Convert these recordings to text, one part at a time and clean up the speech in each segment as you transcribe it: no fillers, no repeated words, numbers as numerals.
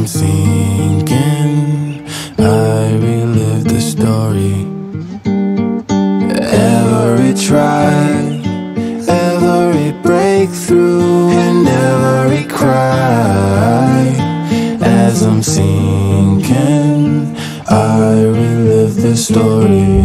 I'm sinking, I relive the story. Every try, every breakthrough, and every cry. As I'm sinking, I relive the story.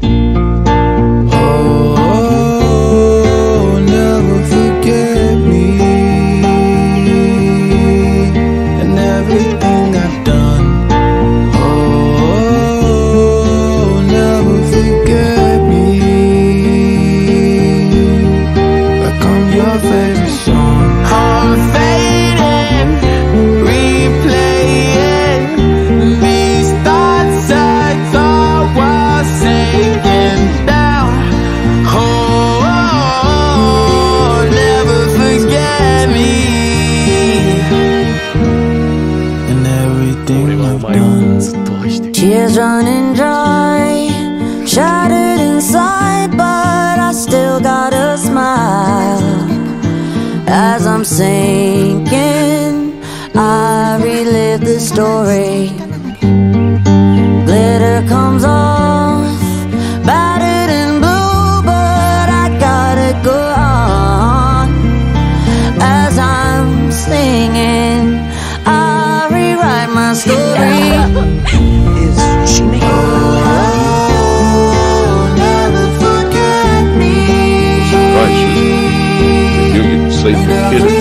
Tears running dry, shattered inside, but I still got a smile. As I'm sinking, I relive the story. Glitter comes off, battered and blue, but I gotta go on. As I'm singing, I rewrite my story. Safe for kids.